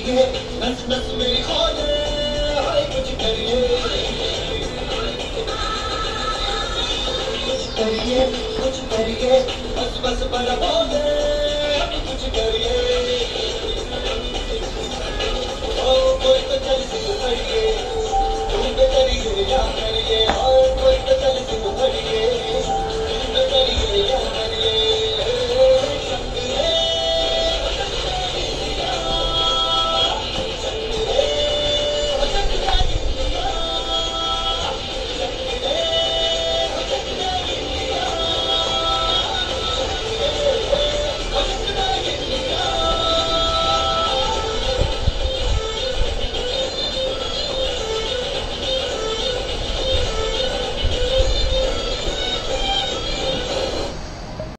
करिए, नस नस मेरी खोले, हाय कुछ करिए, कुछ करिए, बस बस बड़ा बोले,